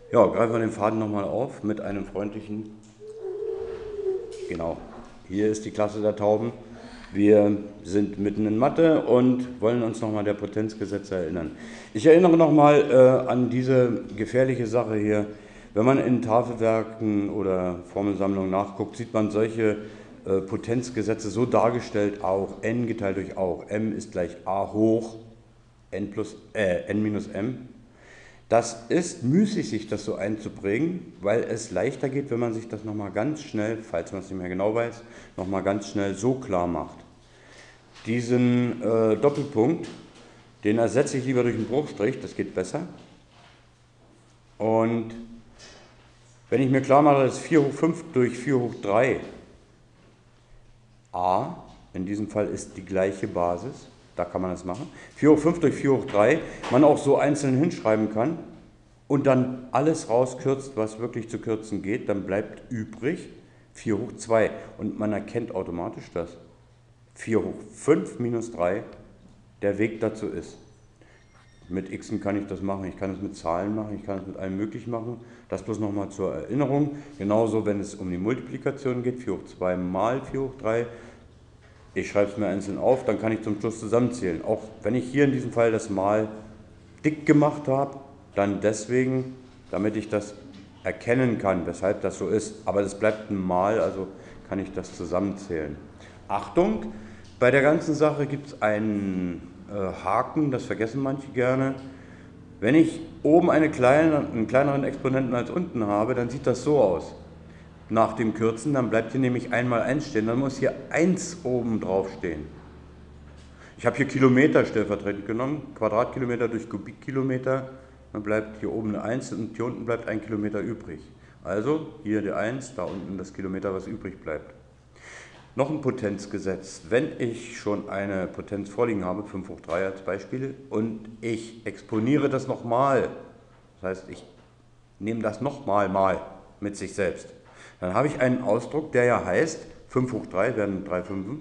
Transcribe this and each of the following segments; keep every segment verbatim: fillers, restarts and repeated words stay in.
Ja, greifen wir den Faden nochmal auf mit einem freundlichen, genau, hier ist die Klasse der Tauben. Wir sind mitten in Mathe und wollen uns nochmal der Potenzgesetze erinnern. Ich erinnere nochmal äh, an diese gefährliche Sache hier. Wenn man in Tafelwerken oder Formelsammlungen nachguckt, sieht man solche äh, Potenzgesetze so dargestellt, auch n geteilt durch auch. M ist gleich a hoch n, plus, äh, n minus m. Das ist müßig, sich das so einzubringen, weil es leichter geht, wenn man sich das nochmal ganz schnell, falls man es nicht mehr genau weiß, nochmal ganz schnell so klar macht. Diesen äh, Doppelpunkt, den ersetze ich lieber durch einen Bruchstrich, das geht besser. Und wenn ich mir klar mache, dass vier hoch fünf durch vier hoch drei a, in diesem Fall ist die gleiche Basis, da kann man das machen, vier hoch fünf durch vier hoch drei, man auch so einzeln hinschreiben kann und dann alles rauskürzt, was wirklich zu kürzen geht, dann bleibt übrig vier hoch zwei und man erkennt automatisch, dass vier hoch fünf minus drei der Weg dazu ist. Mit Xen kann ich das machen, ich kann es mit Zahlen machen, ich kann es mit allem möglichen machen. Das bloß nochmal zur Erinnerung. Genauso, wenn es um die Multiplikation geht, vier hoch zwei mal vier hoch drei. Ich schreibe es mir einzeln auf, dann kann ich zum Schluss zusammenzählen. Auch wenn ich hier in diesem Fall das Mal dick gemacht habe, dann deswegen, damit ich das erkennen kann, weshalb das so ist. Aber das bleibt ein Mal, also kann ich das zusammenzählen. Achtung, bei der ganzen Sache gibt es einen äh, Haken, das vergessen manche gerne. Wenn ich oben eine kleine, einen kleineren Exponenten als unten habe, dann sieht das so aus. Nach dem Kürzen, dann bleibt hier nämlich einmal eins stehen, dann muss hier eins oben drauf stehen. Ich habe hier Kilometer stellvertretend genommen, Quadratkilometer durch Kubikkilometer, dann bleibt hier oben eine eins und hier unten bleibt ein Kilometer übrig. Also hier die eins, da unten das Kilometer, was übrig bleibt. Noch ein Potenzgesetz. Wenn ich schon eine Potenz vorliegen habe, fünf hoch drei als Beispiel, und ich exponiere das nochmal, das heißt, ich nehme das nochmal mal mit sich selbst, dann habe ich einen Ausdruck, der ja heißt, fünf hoch drei werden drei Fünfen,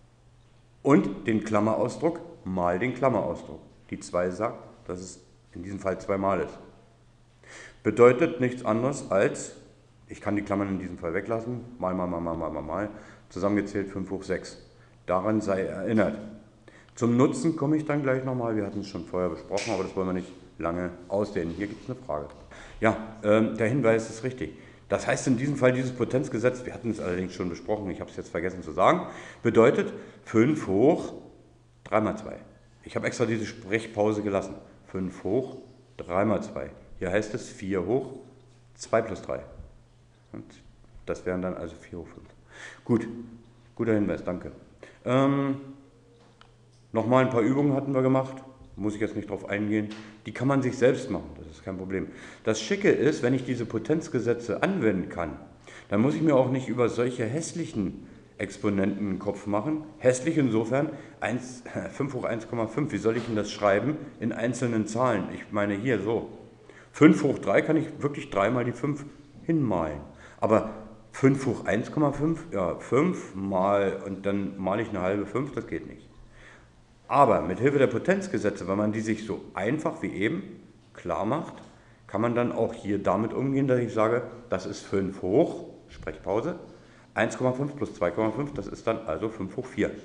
und den Klammerausdruck mal den Klammerausdruck. Die zwei sagt, dass es in diesem Fall zweimal ist. Bedeutet nichts anderes als, ich kann die Klammern in diesem Fall weglassen, mal, mal, mal, mal, mal, mal, mal, zusammengezählt fünf hoch sechs. Daran sei erinnert. Zum Nutzen komme ich dann gleich nochmal, wir hatten es schon vorher besprochen, aber das wollen wir nicht lange ausdehnen. Hier gibt es eine Frage. Ja, ähm, der Hinweis ist richtig. Das heißt in diesem Fall, dieses Potenzgesetz, wir hatten es allerdings schon besprochen, ich habe es jetzt vergessen zu sagen, bedeutet fünf hoch drei mal zwei. Ich habe extra diese Sprechpause gelassen. fünf hoch drei mal zwei. Hier heißt es vier hoch zwei plus drei. Und das wären dann also vier hoch fünf. Gut, guter Hinweis, danke. Ähm, Nochmal ein paar Übungen hatten wir gemacht, muss ich jetzt nicht drauf eingehen. Die kann man sich selbst machen, das ist kein Problem. Das Schicke ist, wenn ich diese Potenzgesetze anwenden kann, dann muss ich mir auch nicht über solche hässlichen Exponenten einen Kopf machen. Hässlich insofern, eins, fünf hoch eins Komma fünf, wie soll ich denn das schreiben in einzelnen Zahlen? Ich meine hier so. fünf hoch drei kann ich wirklich dreimal die fünf hinmalen. Aber fünf hoch eins Komma fünf, ja, fünf mal und dann male ich eine halbe fünf, das geht nicht. Aber mit Hilfe der Potenzgesetze, wenn man die sich so einfach wie eben klar macht, kann man dann auch hier damit umgehen, dass ich sage, das ist fünf hoch, Sprechpause, eins Komma fünf plus zwei Komma fünf, das ist dann also fünf hoch vier.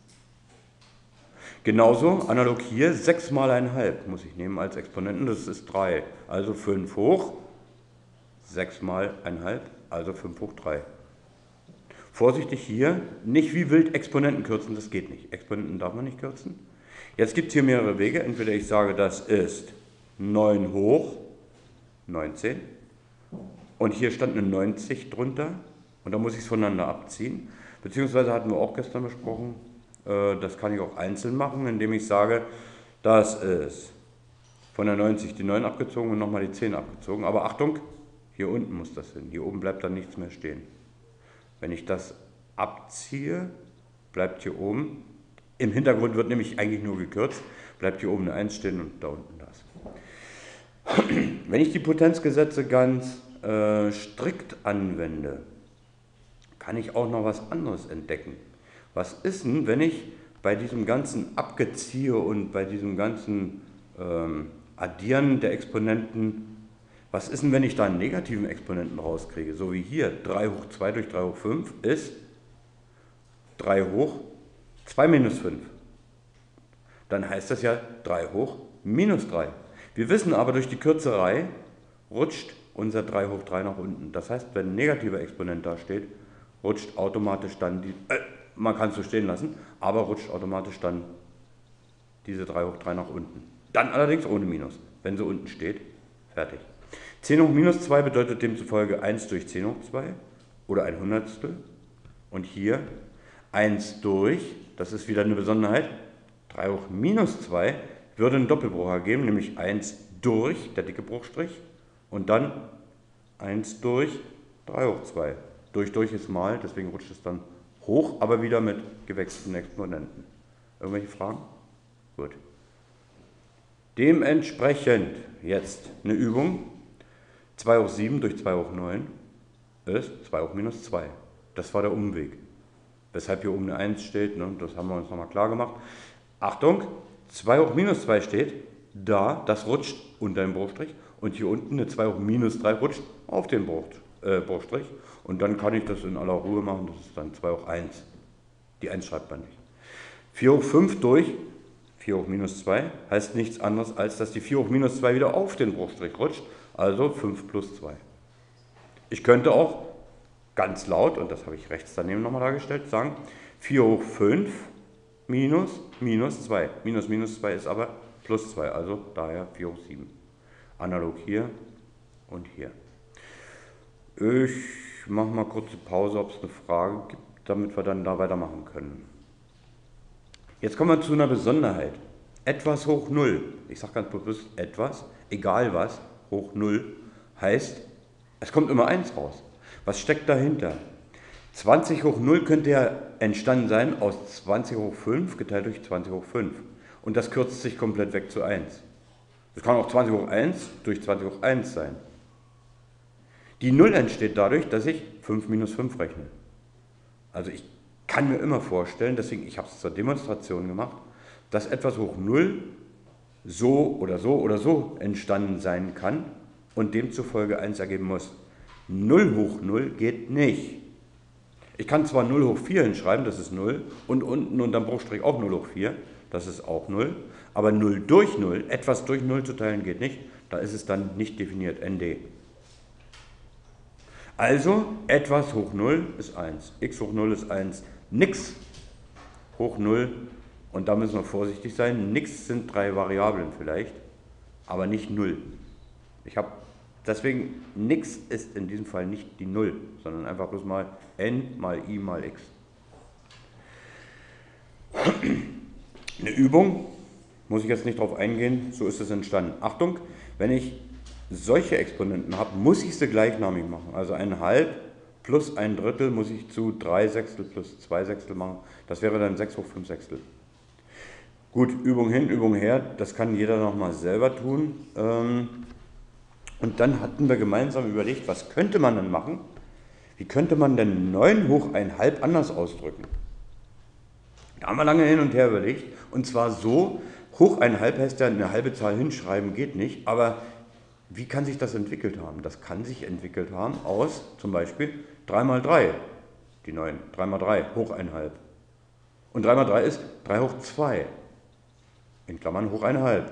Genauso, analog hier, sechs mal eins Komma fünf muss ich nehmen als Exponenten, das ist drei. Also fünf hoch, sechs mal eins Komma fünf, also fünf hoch drei. Vorsichtig hier, nicht wie wild Exponenten kürzen, das geht nicht. Exponenten darf man nicht kürzen. Jetzt gibt es hier mehrere Wege. Entweder ich sage, das ist neun hoch neunzehn und hier stand eine neunzig drunter und da muss ich es voneinander abziehen. Beziehungsweise hatten wir auch gestern besprochen, das kann ich auch einzeln machen, indem ich sage, das ist von der neunzig die neun abgezogen und nochmal die zehn abgezogen. Aber Achtung, hier unten muss das hin, hier oben bleibt dann nichts mehr stehen. Wenn ich das abziehe, bleibt hier oben, im Hintergrund wird nämlich eigentlich nur gekürzt, bleibt hier oben eine eins stehen und da unten das. Wenn ich die Potenzgesetze ganz äh, strikt anwende, kann ich auch noch was anderes entdecken. Was ist denn, wenn ich bei diesem ganzen Abgeziehe und bei diesem ganzen ähm, Addieren der Exponenten Was ist denn, wenn ich da einen negativen Exponenten rauskriege? So wie hier, drei hoch zwei durch drei hoch fünf ist drei hoch zwei minus fünf. Dann heißt das ja drei hoch minus drei. Wir wissen aber, durch die Kürzerei rutscht unser drei hoch drei nach unten. Das heißt, wenn ein negativer Exponent da steht, rutscht automatisch dann die, äh, man kann es so stehen lassen, aber rutscht automatisch dann diese drei hoch drei nach unten. Dann allerdings ohne Minus. Wenn sie unten steht, fertig. zehn hoch minus zwei bedeutet demzufolge eins durch zehn hoch zwei oder ein Hundertstel. Und hier eins durch, das ist wieder eine Besonderheit, drei hoch minus zwei würde einen Doppelbruch ergeben, nämlich eins durch, der dicke Bruchstrich, und dann eins durch drei hoch zwei. Durch, durch ist mal, deswegen rutscht es dann hoch, aber wieder mit gewechselten Exponenten. Irgendwelche Fragen? Gut. Dementsprechend jetzt eine Übung. zwei hoch sieben durch zwei hoch neun ist zwei hoch minus zwei. Das war der Umweg. Weshalb hier oben eine eins steht, ne? Das haben wir uns nochmal klar gemacht. Achtung, zwei hoch minus zwei steht da, das rutscht unter den Bruchstrich, und hier unten eine zwei hoch minus drei rutscht auf den Bruch, äh, Bruchstrich, und dann kann ich das in aller Ruhe machen, das ist dann zwei hoch eins. Die eins schreibt man nicht. vier hoch fünf durch vier hoch minus zwei heißt nichts anderes, als dass die vier hoch minus zwei wieder auf den Bruchstrich rutscht, also fünf plus zwei. Ich könnte auch ganz laut, und das habe ich rechts daneben nochmal dargestellt, sagen vier hoch fünf minus minus zwei. Minus minus zwei ist aber plus zwei, also daher vier hoch sieben. Analog hier und hier. Ich mache mal kurze Pause, ob es eine Frage gibt, damit wir dann da weitermachen können. Jetzt kommen wir zu einer Besonderheit. Etwas hoch null, ich sage ganz bewusst etwas, egal was, hoch null, heißt, es kommt immer eins raus. Was steckt dahinter? zwanzig hoch null könnte ja entstanden sein aus zwanzig hoch fünf geteilt durch zwanzig hoch fünf. Und das kürzt sich komplett weg zu eins. Das kann auch zwanzig hoch eins durch zwanzig hoch eins sein. Die null entsteht dadurch, dass ich fünf minus fünf rechne. Also ich kann mir immer vorstellen, deswegen, ich habe es zur Demonstration gemacht, dass etwas hoch null so oder so oder so entstanden sein kann und demzufolge eins ergeben muss. null hoch null geht nicht. Ich kann zwar null hoch vier hinschreiben, das ist null, und unten unterm Bruchstrich auch null hoch vier, das ist auch null, aber null durch null, etwas durch null zu teilen geht nicht, da ist es dann nicht definiert, N D. Also, etwas hoch null ist eins, x hoch null ist eins, nix hoch null, und da müssen wir vorsichtig sein, nix sind drei Variablen vielleicht, aber nicht null. Ich habe deswegen, nix ist in diesem Fall nicht die null, sondern einfach bloß mal n mal i mal x. Eine Übung, muss ich jetzt nicht drauf eingehen, so ist es entstanden. Achtung, wenn ich solche Exponenten habe, muss ich sie gleichnamig machen. Also ein Halb plus ein Drittel muss ich zu drei Sechstel plus zwei Sechstel machen. Das wäre dann sechs hoch fünf Sechstel. Gut, Übung hin, Übung her, das kann jeder nochmal selber tun. Und dann hatten wir gemeinsam überlegt, was könnte man denn machen? Wie könnte man denn neun hoch ein Halb anders ausdrücken? Da haben wir lange hin und her überlegt. Und zwar so, hoch ein Halb heißt ja, eine halbe Zahl hinschreiben geht nicht, aber wie kann sich das entwickelt haben? Das kann sich entwickelt haben aus zum Beispiel drei mal drei, die neun, drei mal drei, hoch ein Halb. Und drei mal drei ist drei hoch zwei, in Klammern hoch ein Halb.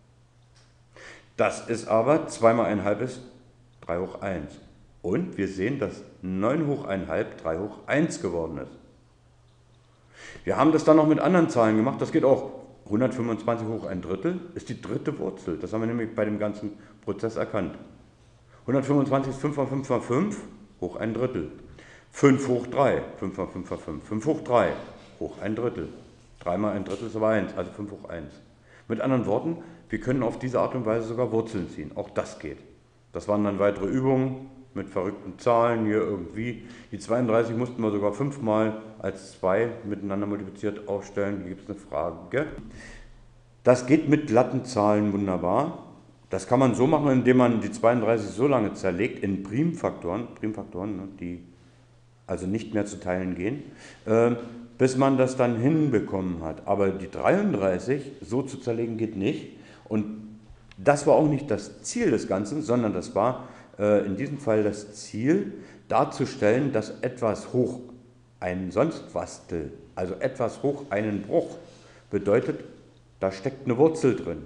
Das ist aber, zwei mal ein Halb ist drei hoch eins. Und wir sehen, dass neun hoch ein Halb drei hoch eins geworden ist. Wir haben das dann noch mit anderen Zahlen gemacht, das geht auch. hundertfünfundzwanzig hoch ein Drittel ist die dritte Wurzel, das haben wir nämlich bei dem ganzen Prozess erkannt. hundertfünfundzwanzig ist fünf mal fünf mal fünf, hoch ein Drittel. fünf hoch drei, fünf mal fünf mal fünf, fünf hoch drei, hoch ein Drittel. drei mal ein Drittel ist aber eins, also fünf hoch eins. Mit anderen Worten, wir können auf diese Art und Weise sogar Wurzeln ziehen, auch das geht. Das waren dann weitere Übungen mit verrückten Zahlen hier irgendwie. Die zweiunddreißig mussten wir sogar fünfmal als zwei miteinander multipliziert aufstellen. Hier gibt es eine Frage. Das geht mit glatten Zahlen wunderbar. Das kann man so machen, indem man die zweiunddreißig so lange zerlegt in Primfaktoren, Primfaktoren, die also nicht mehr zu teilen gehen, äh, bis man das dann hinbekommen hat. Aber die dreiunddreißig so zu zerlegen geht nicht. Und Das war auch nicht das Ziel des Ganzen, sondern das war äh, in diesem Fall das Ziel, darzustellen, dass etwas hoch ein Sonstwastel, also etwas hoch einen Bruch, bedeutet, da steckt eine Wurzel drin.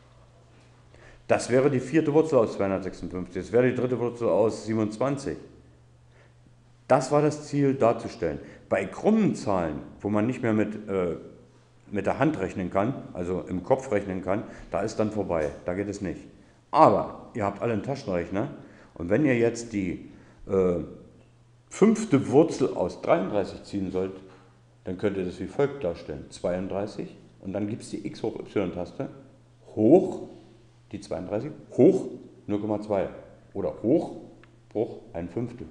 Das wäre die vierte Wurzel aus zweihundertsechsundfünfzig, das wäre die dritte Wurzel aus siebenundzwanzig. Das war das Ziel darzustellen. Bei krummen Zahlen, wo man nicht mehr mit, äh, mit der Hand rechnen kann, also im Kopf rechnen kann, da ist dann vorbei, da geht es nicht. Aber ihr habt alle einen Taschenrechner und wenn ihr jetzt die äh, fünfte Wurzel aus dreiunddreißig ziehen sollt, dann könnt ihr das wie folgt darstellen. zweiunddreißig und dann gibt es die x hoch y-Taste, hoch die zweiunddreißig, hoch null Komma zwei oder hoch, Bruch ein Fünftel.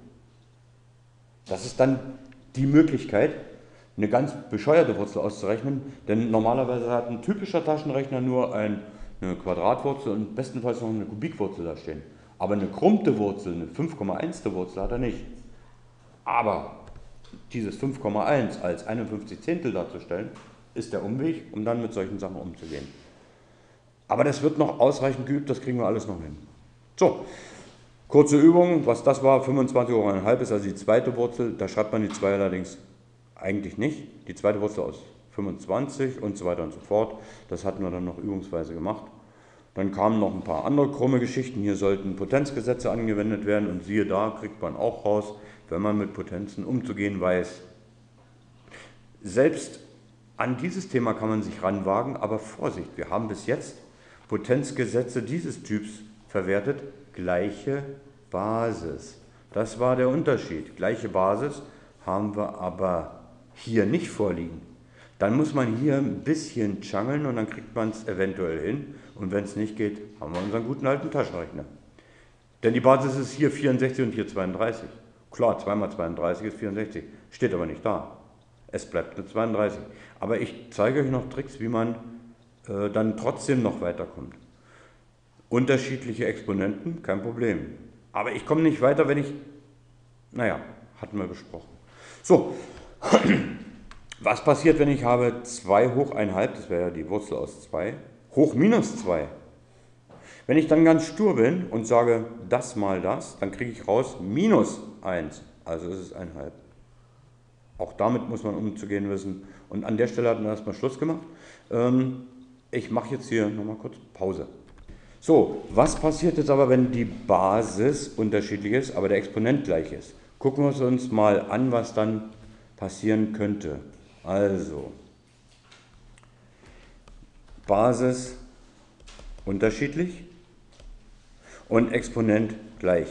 Das ist dann die Möglichkeit, eine ganz bescheuerte Wurzel auszurechnen, denn normalerweise hat ein typischer Taschenrechner nur ein, eine Quadratwurzel und bestenfalls noch eine Kubikwurzel da stehen. Aber eine krummte Wurzel, eine fünf Komma eins Wurzel hat er nicht. Aber dieses fünf Komma eins als einundfünfzig Zehntel darzustellen, ist der Umweg, um dann mit solchen Sachen umzugehen. Aber das wird noch ausreichend geübt, das kriegen wir alles noch hin. So, kurze Übung, was das war, fünfundzwanzig hoch eins Komma fünf ist also die zweite Wurzel, da schreibt man die zwei allerdings eigentlich nicht. Die zweite Wurzel aus fünfundzwanzig und so weiter und so fort, das hatten wir dann noch übungsweise gemacht. Dann kamen noch ein paar andere krumme Geschichten, hier sollten Potenzgesetze angewendet werden und siehe da, kriegt man auch raus, wenn man mit Potenzen umzugehen weiß. Selbst an dieses Thema kann man sich ranwagen, aber Vorsicht, wir haben bis jetzt Potenzgesetze dieses Typs verwertet, gleiche Basis. Das war der Unterschied. Gleiche Basis haben wir aber hier nicht vorliegen. Dann muss man hier ein bisschen jungeln und dann kriegt man es eventuell hin. Und wenn es nicht geht, haben wir unseren guten alten Taschenrechner. Denn die Basis ist hier vierundsechzig und hier zweiunddreißig. Klar, zwei mal zweiunddreißig ist vierundsechzig, steht aber nicht da. Es bleibt eine zweiunddreißig. Aber ich zeige euch noch Tricks, wie man äh, dann trotzdem noch weiterkommt. Unterschiedliche Exponenten, kein Problem. Aber ich komme nicht weiter, wenn ich, naja, hatten wir besprochen. So, was passiert, wenn ich habe zwei hoch eins Komma fünf, das wäre ja die Wurzel aus zwei, hoch minus zwei. Wenn ich dann ganz stur bin und sage, das mal das, dann kriege ich raus minus eins, also ist es eins Komma fünf. Auch damit muss man umzugehen wissen. Und an der Stelle hatten wir erstmal Schluss gemacht. Ähm, ich mache jetzt hier nochmal kurz Pause. So, was passiert jetzt aber, wenn die Basis unterschiedlich ist, aber der Exponent gleich ist? Gucken wir es uns mal an, was dann passieren könnte. Also, Basis unterschiedlich und Exponent gleich.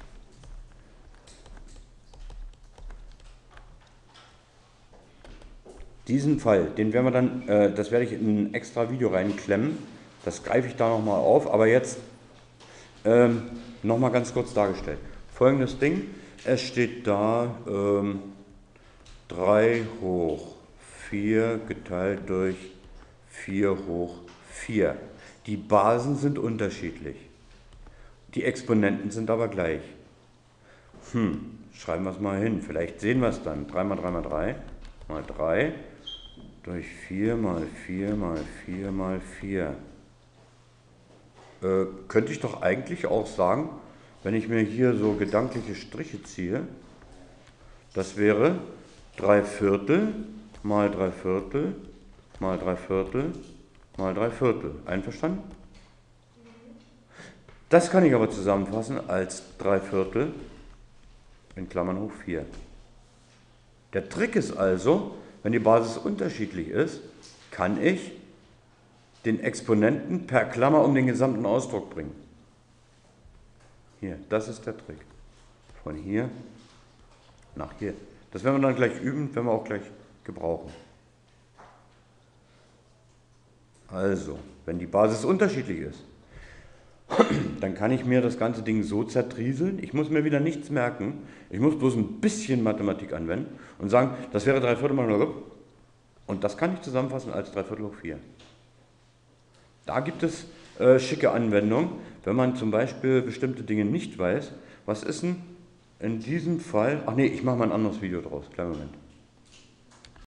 Diesen Fall, den werden wir dann, äh, das werde ich in ein extra Video reinklemmen, das greife ich da nochmal auf, aber jetzt ähm, nochmal ganz kurz dargestellt. Folgendes Ding, es steht da ähm, drei hoch vier geteilt durch vier hoch vier. Die Basen sind unterschiedlich, die Exponenten sind aber gleich. Hm, schreiben wir es mal hin, vielleicht sehen wir es dann. drei mal drei mal drei mal drei durch vier mal vier mal vier mal vier. Äh, könnte ich doch eigentlich auch sagen, wenn ich mir hier so gedankliche Striche ziehe, das wäre drei Viertel mal drei Viertel mal drei Viertel mal drei Viertel. Einverstanden? Das kann ich aber zusammenfassen als drei Viertel in Klammern hoch vier. Der Trick ist also, wenn die Basis unterschiedlich ist, kann ich den Exponenten per Klammer um den gesamten Ausdruck bringen. Hier, das ist der Trick. Von hier nach hier. Das werden wir dann gleich üben, werden wir auch gleich gebrauchen. Also, wenn die Basis unterschiedlich ist, dann kann ich mir das ganze Ding so zertrieseln, ich muss mir wieder nichts merken, ich muss bloß ein bisschen Mathematik anwenden und sagen, das wäre drei Viertel mal und das kann ich zusammenfassen als drei Viertel hoch vier. Da gibt es äh, schicke Anwendungen, wenn man zum Beispiel bestimmte Dinge nicht weiß. Was ist denn in diesem Fall, ach nee, ich mache mal ein anderes Video draus, kleinen Moment.